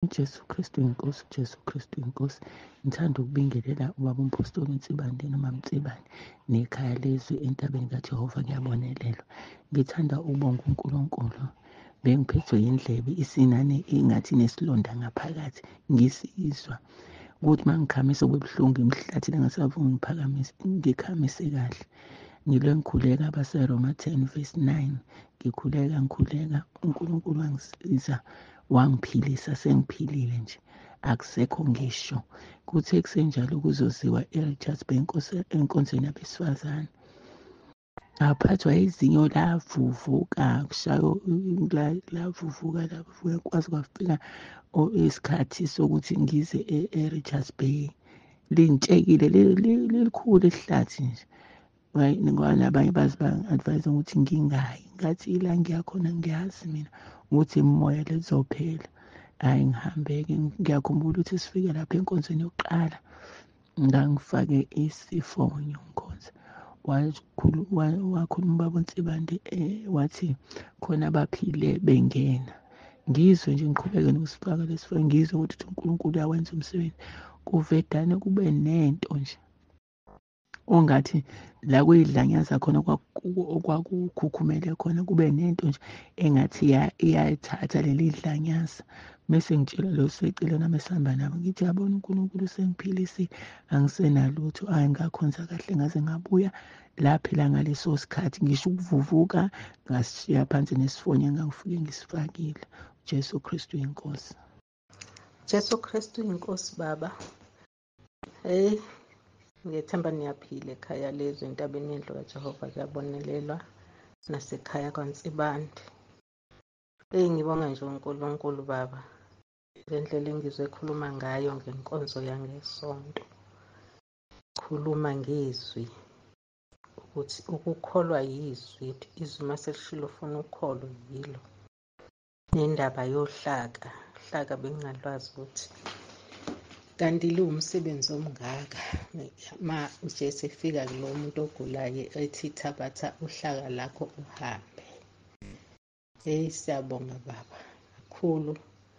uJesu Kristu inkosi, uJesu Kristu inkosi. Ngithanda ukubingelela ubaba uMphostoli uNtsibande noma Mtsibane nekhaya lezwi entabeni kaJehova kuyabonelelwa. Ngithanda ukubonga uNkulunkulu. Bengiphethwe yindlebe isinane ingathi nesilonda ngaphakathi ngisizwa ukuthi uma ngikhamise kubuhlungu imhlathi langasavumi ngikhamise kahle. Ngilo ngikhuleka abaseRoma 10:9. Ngikhuleka uNkulunkulu wangisiza wangiphilisa, sengiphilile nje akusekho ngisho. Kuthe kusenjalo kuzoziwa eRichards Bay enkonzweni yabesifazane. Ngaphathwa izinyo lavuvuka kushayo lavuvuka kwaze kwafika isikhathi sokuthi ngize eRichards Bay. Lintshekile lilikhulu ihlathi nje. Ngoba nabanye bazi bang-advise ukuthi ngingayi. Ngathi ila ngiyakhona ngiyazi mina ukuthi imoya lizophela. Hhayi ngihambe-ke ngiyakhumbula ukuthi sifike lapha enkonzweni yokuqala ngangifake isifonyo nkonzo. Wakhuluma ubaba uNtsibande wathi khona abaphile bengena. Ngizwe nje ngiqhubeke nokusifaka lesifonyo ngizwe ukuthi uNkulunkulu uyawenza umsebenzi. Kuvedane kube nento nje ongathi la kuyidlanyaza khona okwakukhukhumele khona kube nento nje engathi iyayithatha leli dlanyaza. Mese ngitshela lo secile nami esihamba nabo ngithi yabona uNkulunkulu usengiphilisile angisenalutho. Hhayi ngakhonza kahle ngaze ngabuya laphela ngaleso sikhathi ngisho ukuvuvuka ngasishiya phansi nesifonyo engangifike ngisifakile. uJesu Kristu inkosi. Jesu Kristu inkosi baba. Ngiyethemba niyaphila ekhaya lezwi entabeni yendlu kaJehova kuyabonelelwa nasekhaya kwaNtsibande. Ngibonga nje uNkulunkulu baba ngendlela engizwe ekhuluma ngayo ngenkonzo yangesonto. Khuluma ngezwi ukuthi ukukholwa yizwi, izwi mase lishilo ufuna ukukholwa yilo. Nendaba yohlaka, uhlaka bengingalwazi ukuthi kanti liwumsebenzi omngaka. Ma uJesu efika kulo muntu ogulayo ethi thabatha uhlaka lakho uhambe. Siyabonga baba kakhulu.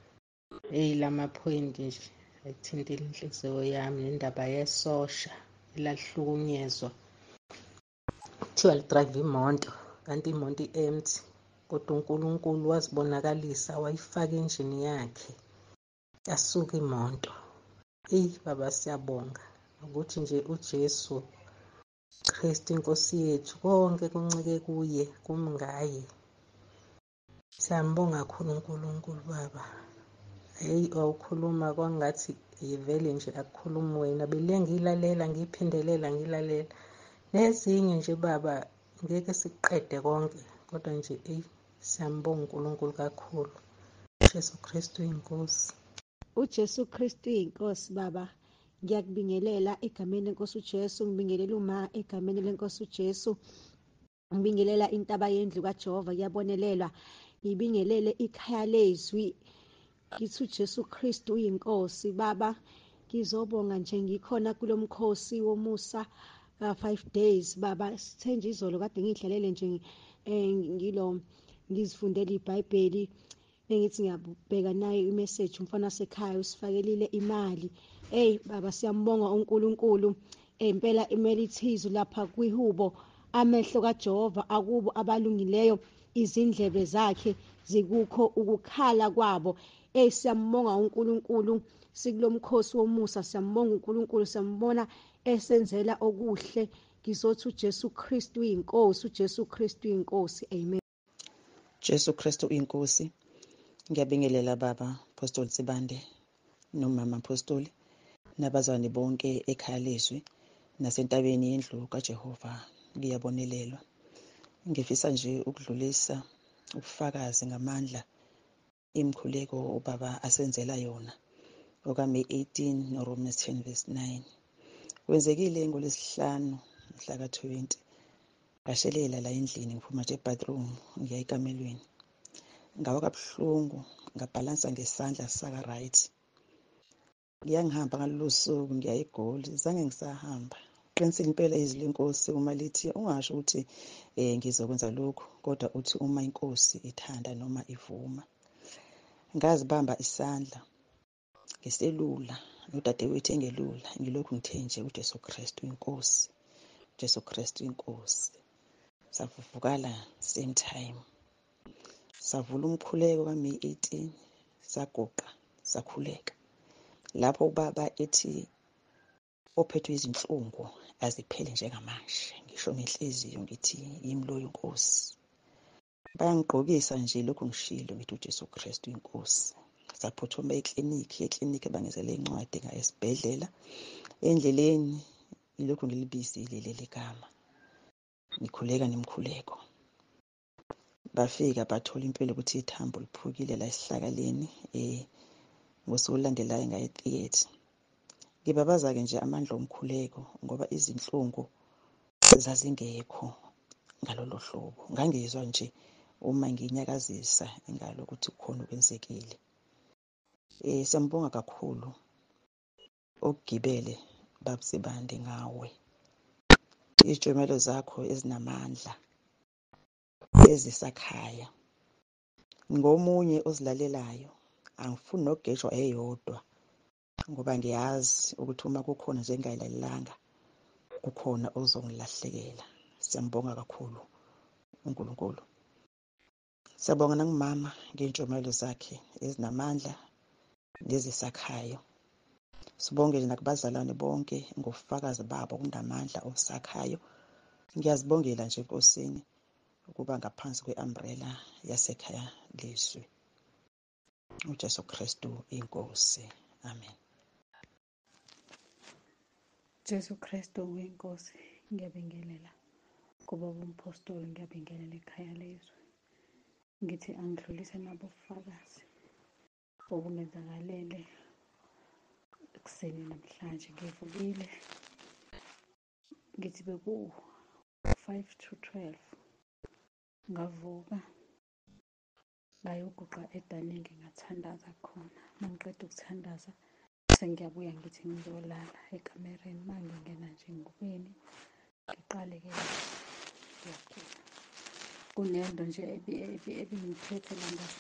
Lamaphoyinti nje ayithintile inhliziyo yami nendaba yesosha elahlukunyezwa. Kuthiwa lidrayiva imoto kanti imoto i-empty kodwa uNkulunkulu wazibonakalisa wayifaka enjini yakhe yasuka imoto. Baba siyabonga ukuthi nje uJesu Kristu inkosi yethu konke kuncike kuye kumngaye. Siyambonga kakhulu uNkulunkulu baba. Awukhuluma kwangathi vele nje akukhuluma wena. Bele ngilalela ngiphindelela ngilalela. Nezinye nje baba ngeke sikuqede konke kodwa nje siyambonga uNkulunkulu kakhulu. uJesu Kristu inkosi. uJesu Kristu inkosi baba. Ngiyakubingelela egameni lenkosi uJesu, ngibingelela uma egameni lenkosi uJesu. Ngibingelela intaba yendlu kaJehova kuyabonelelwa. Ngibingelele ikhaya lezwi. Ngithi uJesu Kristu uyinkosi baba. Ngizobonga nje ngikhona kulo mkhosi womusa 5 days baba. Sithe nje izolo kade ngidlalele nje ngizifundela iBhayibheli. Engithi ngiyabheka nayo imessage umfana wasekhaya usifakelile imali. Baba siyambonga uNkulunkulu. Impela imali ithizu lapha kwihubo amehlo kaJehova akubo abalungileyo, izindlebe zakhe zikukho ukukhala kwabo. Siyambonga uNkulunkulu sikulomkhosi womusa. Siyambonga uNkulunkulu, siyambona esenzela okuhle. Ngizothi uJesu Kristu uyinkosi, uJesu Kristu uyinkosi. Amen. Jesu Kristu inkosi. Ngiyabingelela baba Apostoli Ntsibande nomama Apostoli nabazalwane bonke ekhaya lezwi nasentabeni yendlu kaJehova ngiyabonelelwa. Ngifisa nje ukudlulisa ubufakazi ngamandla imkhuleko ubaba asenzela yona okaMeyi 18 noRomans 10:9. Kwenzekile ngolesihlanu mhla ka-20 ngashelela la endlini ngiphuma nje ebathroom ngiya ekamelweni. Ngawa kabuhlungu ngabhalansa ngesandla saka right. Ngiyangihamba ngalolu suku ngiya eGoli zange ngisahamba. Qinisile impela izwi lenkosi uma lithi ungasho ukuthi ngizokwenza lokhu kodwa uthi uma inkosi ithanda noma ivuma. Ngazibamba isandla ngiselula nodadewethu engelula ngilokhu ngithe nje uJesu Kristu inkosi, uJesu Kristu inkosi. Savuvukala same time, savula umkhuleko kaMeyi 18, sagoqa sakhuleka. Lapho ubaba ethi ophethwe izinhlungu aziphele njengamanje, ngisho ngenhliziyo ngithi yimi loyo Nkosi. Bayangigqokisa nje lokhu ngishilo ngithi uJesu Kristu inkosi. Saphuthuma eklinikhi bangizele incwadi ngaya esibhedlela. Endleleni ilokhu ngilibizile leli gama, ngikhuleka nemkhuleko. Bafika bathola impela ukuthi ithambo liphukile la esihlakaleni. Ngosuku olulandelayo ngaya etheatre. Ngibabaza-ke nje amandla omkhuleko ngoba izinhlungu zazingekho ngalolo hlobo. Ngangizwa nje uma nginyakazisa ingalo ukuthi kukhona okwenzekile. Siyambonga kakhulu okugibele Baba Sibande ngawe. Izijumelo zakho ezinamandla ezisakhaya. Ngomunye ozilalelayo, angifuni nokugejwa eyodwa ngoba ngiyazi ukuthi uma kukhona nje engayilalelanga kukhona ozongilahlekela. Siyambonga kakhulu uNkulunkulu. Siyabonga nangumama ngey'ntshumayelo zakhe ezinamandla nezisakhayo. Sibonge nakubazalwane bonke ngobufakazi babo obunamandla obusakhayo. Ngiyazibongela nje Nkosini ukuba ngaphansi kwe-umbrella yasekhaya lizwi. uJesu Kristu inkosi. Amen. Jesu Kristu uyinkosi. Ngiyabingelela kubaba umpostoli, ngiyabingelela ekhaya lezwe. Ngithi angidlulise nabo ubufakazi obungenzakalele ekuseni namhlanje. Ngivukile ngithi beku-5 to 12 ngavuka ngayoguqa edaningi ngathandaza khona. Mangiqeda ukuthandaza sengiyabuya ngithi ngizolala ekamereni. Mangingena nje ngubeni ngiqale-ke ngiyagula. Kunento nje ebingiphethe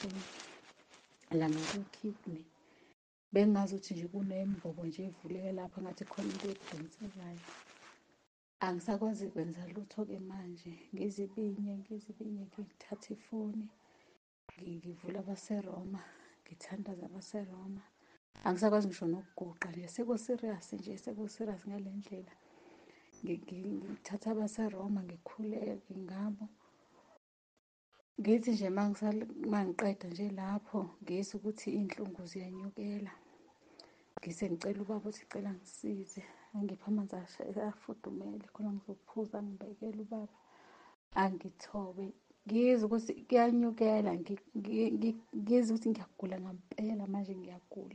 la ngaku-kidney. Bengazi ukuthi nje kunembobo nje evuleke lapha ngathi khona into edonsekayo. Angisakwazi kwenza lutho-ke manje. Ngizibinye ngithatha ifoni ngivula abaseRoma, ngithandaza abaseRoma. Angisakwazi ngisho nokuguqa nje, sekuserious ngale ndlela. Ngithatha abaseRoma ngikhuleke ngabo. Ngithi nje mangiqeda nje lapho ngizwe ukuthi iy'nhlungu ziyanyukela. Ngise ngicela ubaba ukuthi cela ngisize, angiphe amanzi afudumele khona ngizophuza, ngibekele ubaba angithobe. Ngizwe ukuthi kuyanyukela, ngizwe ukuthi ngiyagula ngampela, manje ngiyagula.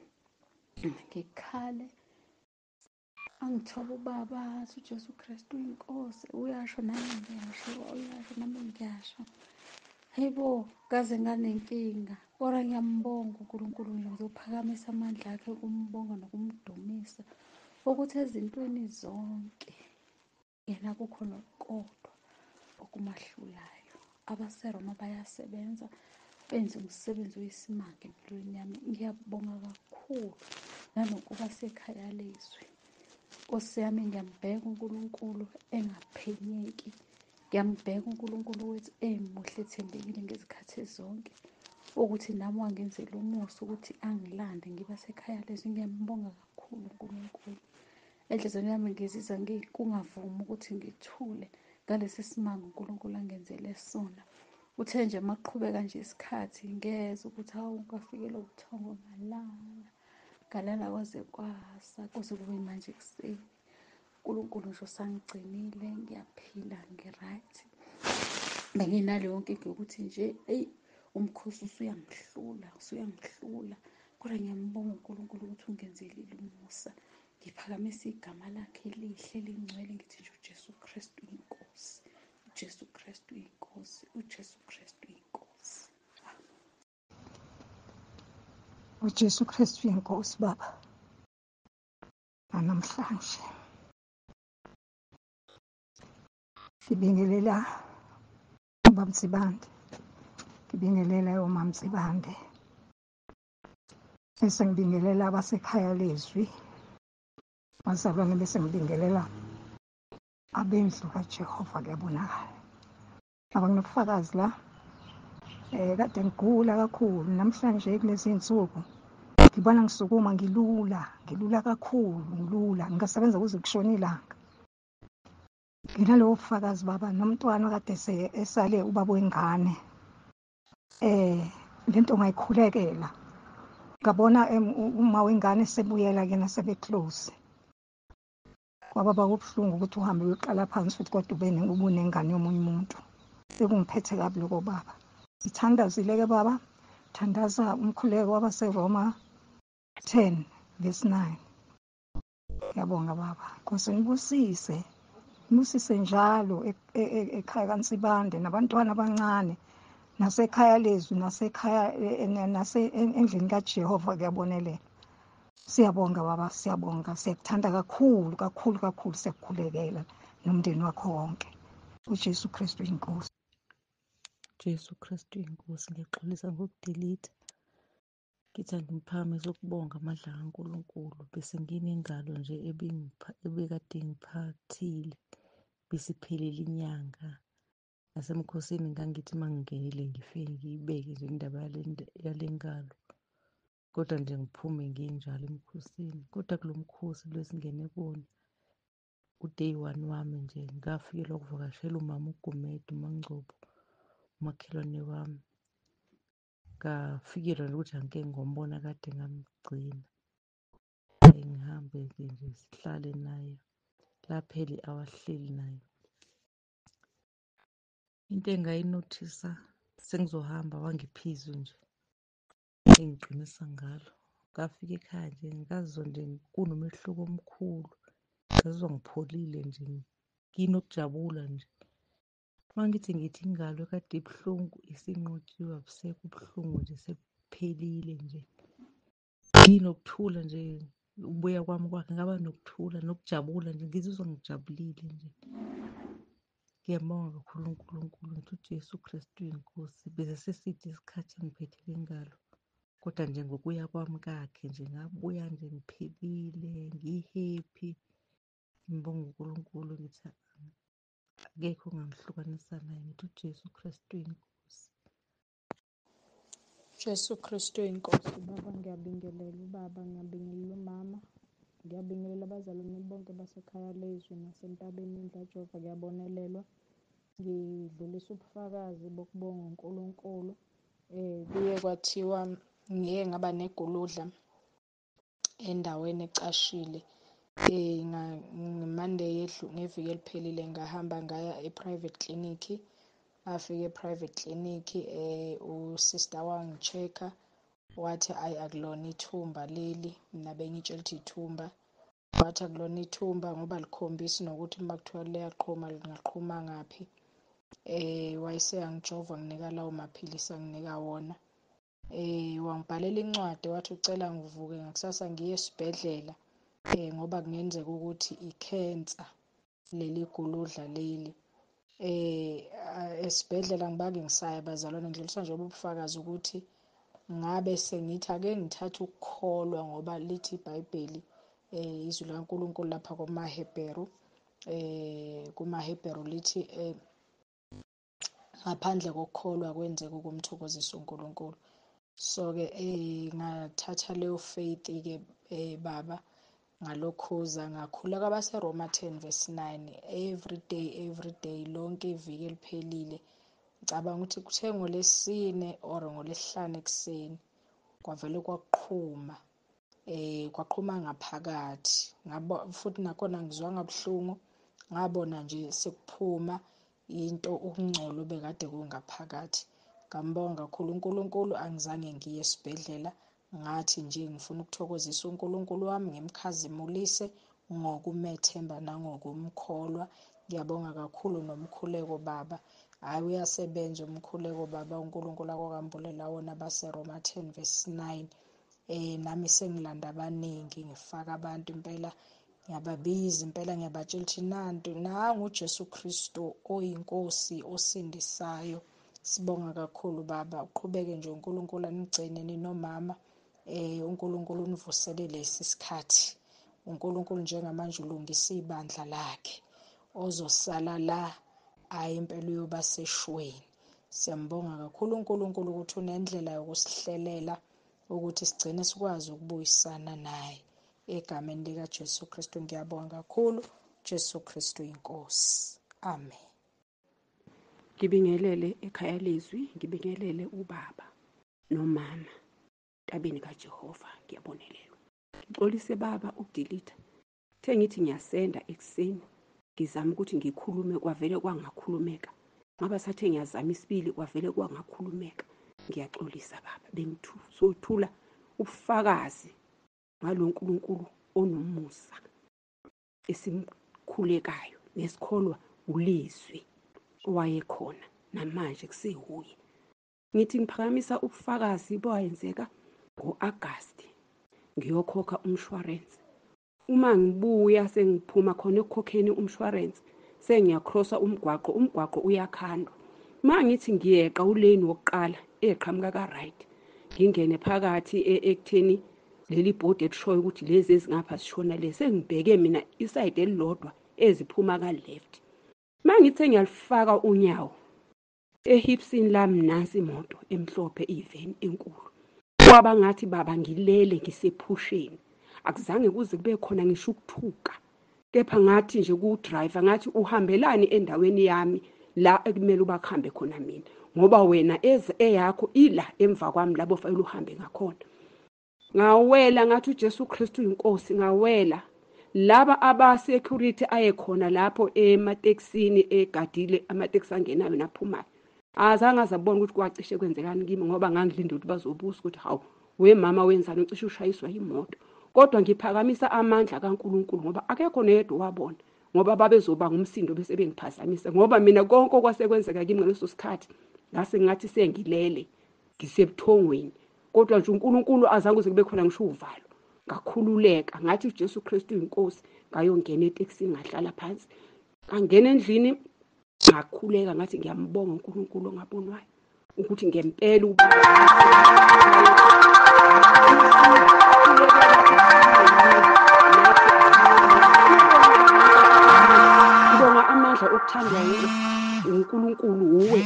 Ngikhale angithobe ubaba athi uJesu Kristu uyinkosi. Uyasho nami ngiyasho, uyasho nami ngiyasho. Hayibo, kaze nganenkinga kodwa ngiyambonga uNkulunkulu nje, ngizophakamisa amandla akhe ukumbonga nokumdumisa ukuthi ezintweni zonke yena kukhona okukodwa okumahlulayo. AbaseRoma bayasebenza, benze umsebenzi oyisimanga empilweni yami. Ngiyabonga kakhulu nanokuba sekhaya lezwi. Nkosi yami, ngiyambheka uNkulunkulu engaphenyeki. Ngiyambheka uNkulunkulu wethu emuhle ethembekile ngezikhathi zonke, ukuthi nami wangenzela umusa ukuthi angilande ngiba sekhaya lezwi. Ngiyambonga kakhulu uNkulunkulu. Enhliziyweni yami ngizizwa kungavumi ukuthi ngithule ngalesi simanga uNkulunkulu angenzele sona. Uthe nje maqhubeka nje isikhathi ngeze ukuthi hawu ngafikela ubuthongo ngalala kwaze kwasa kuze kube manje kuseni. uNkulunkulu nje usangigcinile, ngiyaphila, ngiright. Benginaleyo nkinga yokuthi nje umkhosi usuyangihlula. Kodwa ngiyambonga uNkulunkulu ukuthi ungenzelile umusa. Ngiphakamisa igama lakhe elihle elingcwele ngithi nje uJesu Kristu inkosi. uJesu Kristu inkosi. uJesu Kristu inkosi. uJesu Kristu inkosi Baba. Namhlanje ngibingelela uBaba Mtsibande, ngibingelela uMama Mtsibande, bese ngibingelela abasekhaya lezwi bazalwane, bese ngibingelela abendlu kaJehova. Kuyabonakala abanginobufakazi la. Kade ngigula kakhulu, namhlanje kulezi insuku ngibona ngisukuma, ngilula kakhulu, ngilula, ngingasebenza kuze kushone ilanga. Nginalowo bufakazi baba, nomntwana kade esale ubaba wengane, lento ngayikhulekela, ngabona uma wengane sebuyela kena sebe-close. Kwababa kubuhlungu ukuthi uhambe uyoqala phansi futhi kodwa ubunengane yomunye umuntu. Sekungiphethe kabi lokho baba. Ngithandazile-ke baba, thandaza umkhuleko wabaseRoma 10 verse 9. Ngiyabonga baba, Nkosi nibusise njalo ekhaya kaNsibande nabantwana abancane, nasekhaya lezwi, nasekhaya endlini kaJehova. Kuyabonelela. Siyabonga baba, siyabonga, siyakuthanda kakhulu kakhulu kakhulu, siyakukhulekela nomndeni wakho wonke. uJesu Kristu inkosi. Jesu Kristu inkosi, ngiyaxolisa ngokudelete. Ngithanda umphakamise ukubonga amandla kaNkulunkulu. Bese nginengalo nje ebekade ngiphathile, besiphelile inyanga. Nasemkhosini ngangithi uma ngingenile ngifike ngiyibeke nje indaba yale ngalo, kodwa nje ngiphume nginjalo emkhosini. Kodwa kulo mkhosi lo esingene kuwona, u-day 1 wami nje ngafikelwa ukuvakashela umama uGumede uMaNgcobo, umakhelwane wami. Ngafikelwa nje ukuthi angike ngombona kade ngamgcina, ngihambe-ke nje sihlale naye, laphela awahleli naye. Into engayinothisa sengizohamba wangiphizo nje engiqinisa ngalo. Ngafika ekhaya nje ngazizwa nje kunomehluko omkhulu, ngazizwa ngipholile nje, nginokujabula nje. Mangithi ngithi ingalo kade ibuhlungu isinqotshiwe, abusekho ubuhlungu nje, sekuphelile nje. Nginokuthula nje, ubuya kwami kwakhe ngaba nokuthula nokujabula nje, ngizizwa ngijabulile nje. Ngiyambonga kakhulu uNkulunkulu, ngithi uJesu Kristu inkosi. Bese seside isikhathi engiphethe le ngalo, kodwa nje ngokuya kwami kakhe nje ngabuya nje ngiphelile, ngi-happy. Ngibonga uNkulunkulu, ngithi akekho ongangihlukanisa naye, ngithi uJesu Kristu inkosi. Jesu Kristu inkosi. Baba ngiyabingelela ubaba, ngiyabingelela umama, ngiyabingelela abazalwane bonke basekhaya lezwi nasentabeni indlu kaJehova. Kuyabonelelwa. Ngidlulisa ubufakazi bokubonga uNkulunkulu. Kuye kwathiwa ngike ngaba neguludla endaweni ecashile. Monday ngeviki eliphelile ngahamba ngaya e-private clinic. Ngafika e-private clinic, usister wangi-check-a wathi akulona ithumba leli, mina bengitshela ukuthi ithumba. Wathi akulona ithumba ngoba likhombisi nokuthi uma kuthiwa liyaqhuma lingaqhuma ngaphi. Wayeseyangijova nginika lawo maphilisi anginika wona. Wangibhalela incwadi, wathi ucela ngivuke ngakusasa ngiye esibhedlela ngoba kungenzeka ukuthi ikhensa leli guludla leli. Esibhedlela ngibake ngisaya bazalwane, ngidlulisa nje ubufakazi ukuthi ngabe sengithi ake ngithathe ukukholwa ngoba lithi iBhayibheli, izwi likaNkulunkulu lapha kumaHebheru lithi ngaphandle kokukholwa kwenzeka ukumthokozisa uNkulunkulu. So-ke ngathatha leyo faith-ke baba, ngalokhuza ngakhula kwabaseRoma 10 verse 9 every day lonke iviki eliphelile. Ngicabanga ukuthi kuthe ngoLesine or ngoLesihlanu ekuseni kwavele kwaqhuma, kwaqhuma ngaphakathi. Futhi nakhona ngizwanga buhlungu, ngabona nje sekuphuma into ukungcola obekade kungaphakathi. Ngambonga kakhulu uNkulunkulu, angizange ngiye esibhedlela. Ngathi nje ngifuna ukuthokozisa uNkulunkulu wami, ngimkhazimulise ngokumethemba nangokumkholwa. Ngiyabonga kakhulu nomkhuleko baba. Hhayi, uyasebenza umkhuleko baba uNkulunkulu akwakwambulela wona baseRoma 10 verse 9. Nami sengilanda abaningi, ngifaka abantu impela, ngiyababiza impela, ngiyabatshela ukuthi nangu uJesu Kristu oyinkosi osindisayo. Sibonga kakhulu baba, uqhubeke nje uNkulunkulu anigcine ninomama uNkulunkulu univuselele lesi sikhathi. uNkulunkulu njengamanje ulungisa ibandla lakhe, ozosala la ayi impela uyoba seshweni. Siyambonga kakhulu uNkulunkulu ukuthi unendlela yokusihlelela ukuthi sigcine sikwazi ukubuyisana naye. Egameni likaJesu Kristu ngiyabonga kakhulu. Jesu Kristu inkosi. Amen. Ngibingelele ekhaya lezwi, ngibingelele ubaba nomama entabeni kaJehova. Ngiyabonelelwa. Ngixolise baba ukudelete. Kuthe ngithi ngiyasenda ekuseni, ngizama ukuthi ngikhulume kwavele kwangakhulumeka. Ngaba sathe ngiyazama isibili kwavele kwangakhulumeka. Ngiyaxolisa baba. Bengizothula ubufakazi ngalo uNkulunkulu onomusa esimkhulekayo nesikholwa ulizwi owayekhona namanje kusehuye. Ngithi ngiphakamisa ubufakazi bowayenzeka ngo-Agasti ngiyokhokha umshwarensi. Uma ngibuya sengiphuma khona ekukhokheni umshwarensi, sengiyakrosa umgwaqo uyakhandwa. Mangithi ngiyeqa ulane wokuqala eqhamuka ka-right, ngingene phakathi ekutheni leli bhodi elishoyo ukuthi lezi ezingapha sishona le, sengibheke mina isayidi elilodwa eziphuma ka-left. Mangithe ngiyalifaka unyawo ehipsini lami, nansi imoto emhlophe, iveni enkulu. Kwaba ngathi baba ngilele ngisephusheni, akuzange kuze kube khona ngisho ukuthuka, kepha ngathi nje ku-driver ngathi uhambelani endaweni yami la ekumele ubakhambe khona mina, ngoba wena eyakho ila emva kwami labo fanele uhambe ngakhona. Ngawela ngathi uJesu Kristu inkosi, ngawela. Laba aba-security ayekhona lapho emateksini egadile amateksi angenayo naphumayo, azange azabona ukuthi kwacishe kwenzekani kimi, ngoba ngangilinde ukuthi bazobuza ukuthi hawu we mama wenzani, ucishe ushayiswa yimoto. Kodwa ngiphakamisa amandla kaNkulunkulu ngoba akekho noyedwa wabona, ngoba babezoba ngumsindo bese bengiphazamisa, ngoba mina konke okwasekwenzeka kimi ngaleso sikhathi ngase ngathi sengilele ngisebuthongweni. Kodwa nje uNkulunkulu azange kuze kube khona ngisho uvalo. Ngakhululeka ngathi uJesu Kristu inkosi, ngayongena eteksini ngahlala phansi, ngangena endlini ngakhuleka ngathi ngiyambonga uNkulunkulu ongabonwayo ukuthi ngempela ngibonga amandla okuthandwa uNkulunkulu uwe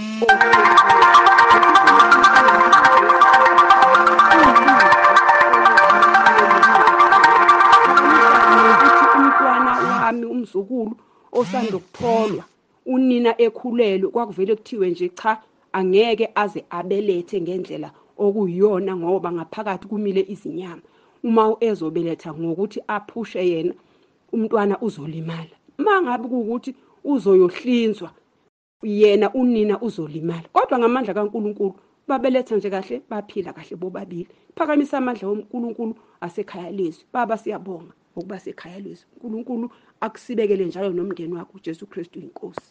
umntwana wami umzukulu osanda kutholwa, unina ekhulelwe, kwakuvele kuthiwe nje cha angeke aze abelethe ngendlela okuyiyona ngoba ngaphakathi kumile izinyama. Uma ezobeletha ngokuthi aphushe yena, umntwana uzolimala. Mangabe ukuthi uzoyohlinzwa, yena unina uzolimala. Kodwa ngamandla kaNkulunkulu babeletha nje kahle, baphila kahle bobabili. Phakamisa amandla woNkulunkulu asekhaya lezwi. Baba siyabonga ukuba sekhaya lezwi. uNkulunkulu akusibekele njalo nomndeni wakho. uJesu Kristu inkosi.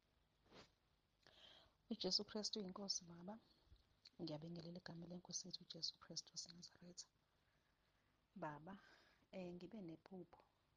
uJesu Kristu inkosi. Baba, ngiyabingelela igama lenkosi yethu uJesu Kristu waseNazaretha. Baba, ngibe nephupho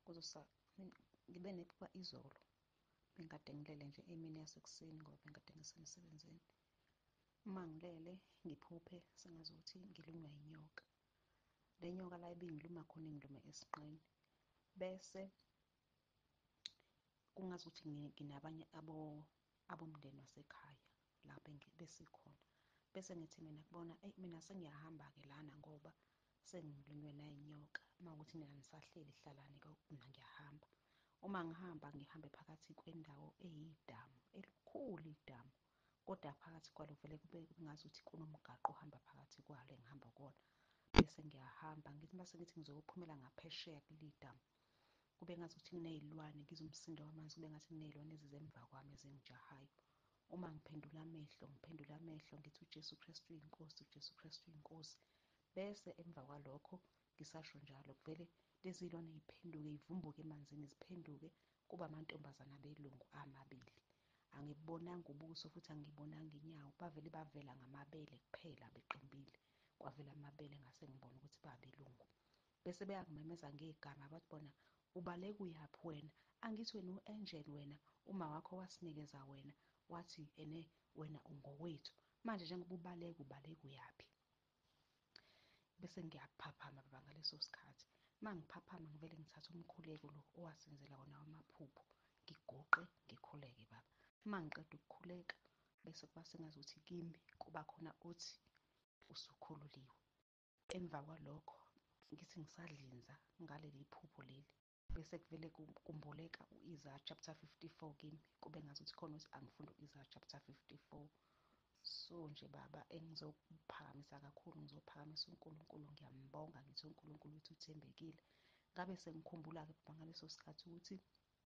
izolo. Bengikade ngilele nje emini yasekuseni ngoba bengikade ngisemsebenzini. Uma ngilele ngiphuphe sengazuthi ngilunywa inyoka. Le nyoka la ibingiluma khona ingiluma esinqeni. Bese kungazuthi nginabanye abomndeni wasekhaya lapho besikhona. Bese ngithi mina kubona mina sengiyahamba-ke lana ngoba sengilunywe nayinyoka. Uma ukuthi mina nisahleli hlalani mina ngiyahamba. Uma ngihambe phakathi kwendawo eyidamu, elikhulu idamu, kodwa phakathi kwalo vele kube ngazuthi kunomgaqo ohamba phakathi kwalo engihamba kuwona. Bese ngiyahamba mase ngithi ngizophumela ngaphesheya kuleli damu, kube ngazuthi kuney'lwane, ngizwe umsindo wamanzi, kube ngathi kuney'lwane ezize emva kwami ezingijahayo. Uma ngiphendula amehlo ngithi uJesu Kristu inkosi, uJesu Kristu inkosi. Bese emva kwalokho ngisasho njalo vele lezi lwane ziphenduke, zivumbuke emanzini, ziphenduke kuba amantombazana belungu amabili. Angibonanga ubuso futhi angibonanga inyawo, bavela ngamabele kuphela beqembile. Kwavela amabele ngase ngibona ukuthi babelungu. Bese beyangimemeza ngegama bathi bona ubaleka uyaphi wena? Angithi wena u-angel wena, uma wakho wasinikeza wena, wathi wena ungowethu. Manje njengoba ubaleka uyaphi? bese ngiyaphaphama baba ngaleso sikhathi. Uma ngiphaphama ngivele ngithathe umkhuleko lo owasenzela wona wamaphupho, ngigoqe ngikhuleke baba. Uma ngiqeda ukukhuleka bese kuba sengazuthi kimi kuba khona othi usukhululiwe. Emva kwalokho ngithi ngisadlinza ngaleli phupho leli, bese kuvele kumboleka u-Isaiah chapter 54 kimi, kube ngazuthi khona ukuthi angifunda u-Isaiah chapter 54. So nje baba, engizokuphakamisa kakhulu, ngizophakamisa uNkulunkulu, ngiyambonga ngithi uNkulunkulu wethu uthembekile. Ngabe sengikhumbula-ke ngaleso sikhathi ukuthi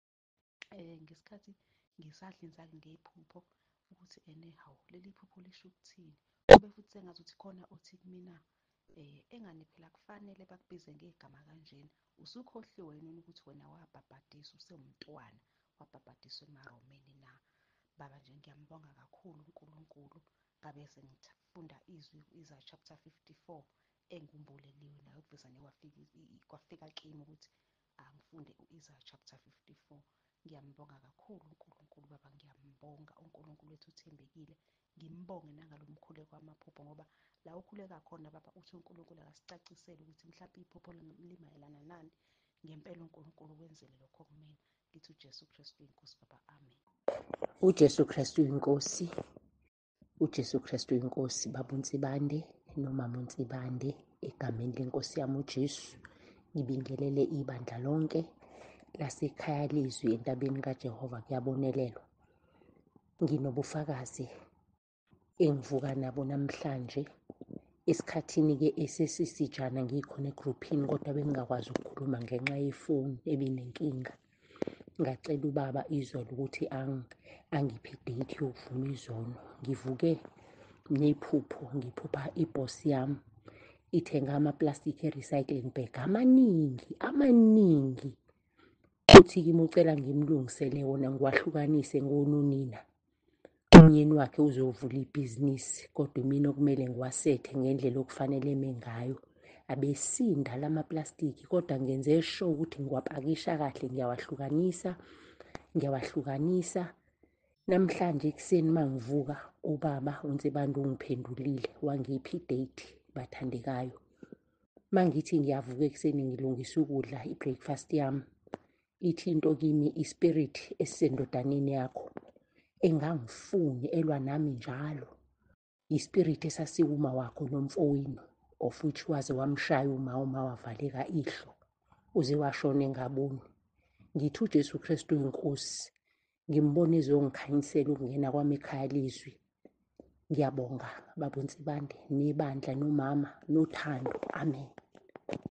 ngesikhathi ngisadlinza-ke ngephupho ukuthi hawu, leli phupho lisho ukuthini. Kube futhi sengazuthi khona othi kumina, engani phela kufanele bakubize ngegama kanjena, usukhohliwe yini ukuthi wena wabhabhadiswa, usewumntwana wabhabhadiswa emaRomeni na? Baba nje ngiyambonga kakhulu uNkulunkulu. Ngabe sengifunda izwi u-Isaiah chapter 54 engumbuleliwe nayo kuveza kwafika kimi ukuthi angifunde u-Isaiah chapter 54. Ngiyambonga kakhulu uNkulunkulu baba, ngiyambonga uNkulunkulu wethu uthembekile. Ngimbonge nangalo mkhuleko wamaphupho, ngoba la ukhuleka khona baba uthi uNkulunkulu akasicacisele ukuthi mhlawumbe iphupho limayelana nani. Ngempela uNkulunkulu wenzele lokho kumina. Ngithi uJesu Kristu inkosi baba, amen. uJesu Kristu inkosi, uJesu Kristu inkosi. Baba uNsibande nomama uNsibande, egameni lenkosi yami uJesu, ngibingelele ibandla lonke lasekhaya lizwi entabeni kaJehova kuyabonelelwa. Nginobufakazi engivuka nabo namhlanje, esikhathini-ke esesisijana ngikhona egruphini, kodwa bengingakwazi ukukhuluma ngenxa yefoni ebinenkinga. Ngacela ubaba izolo ukuthi angiphe idate yokuvuma izono. Ngivuke nephupho, ngiphupha ibhosi yami ithenga amaplastiki e-recycling bag amaningi, futhi kimi ucela ngimlungisele wona, ngiwahlukanise ngononina. Umyeni wakhe uzovula ibhizinisi, kodwa mina okumele ngiwasethe ngendlela okufanele eme ngayo. Abesinda lamaplastiki, kodwa ngenze sure ukuthi ngiwapakisha kahle, ngiyawahlukanisa. Namhlanje ekuseni mangivuka, ubaba uNsibande ungiphendulile, wangipha idate bathandekayo. Mangithi ngiyavuka ekuseni ngilungisa ukudla, i-breakfast yami, ithi into kimi, ispirit esisendodaneni yakho engangifuni elwa nami njalo, ispirit esasiwuma wakho nomfowenu, of which waze wamshaya uma wavaleka ihlo uze washona engaboni. Ngithi uJesu Kristu inkosi, ngimbone ezongikhanyisela ukungena kwami ekhaya lizwi. Ngiyabonga baba uNsibande, nebandla, nomama, nothando, amen.